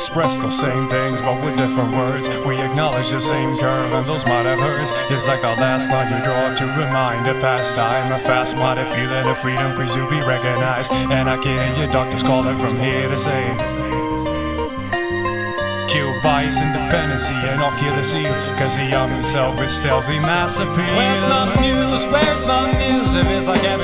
express the same things, but with different words. We acknowledge the same curve, and those might have hurts. It's like the last line you draw to remind a past time. A fast-minded feeling of freedom, please you be recognized. And I can hear your doctors calling from here to say, kill bias, independency, and I'll kill the seal, cause the young himself is stealthy mass appeal. Where's my muse? Where's my muse? If it's like